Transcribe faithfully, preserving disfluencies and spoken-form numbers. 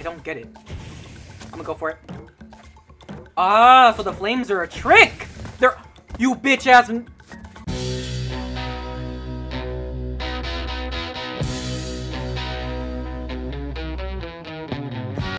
I don't get it. I'm gonna go for it. Ah, so the flames are a trick! They're- You bitch ass-